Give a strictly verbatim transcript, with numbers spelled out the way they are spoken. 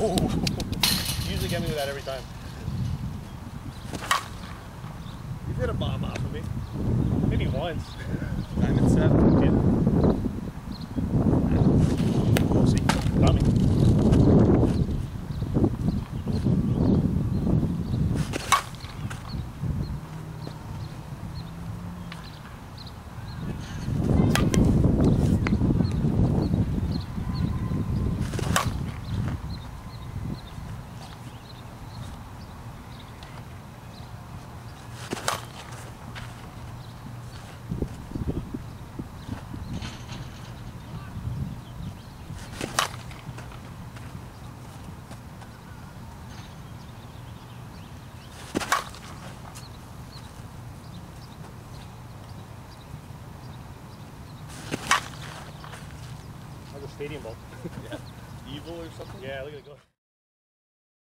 Oh. You usually get me with that every time. You've hit a bomb off of me. Maybe once. Diamond seven. Yeah. We'll see. Got me. Stadium ball. Yeah. Evil or something? Yeah, look at it go.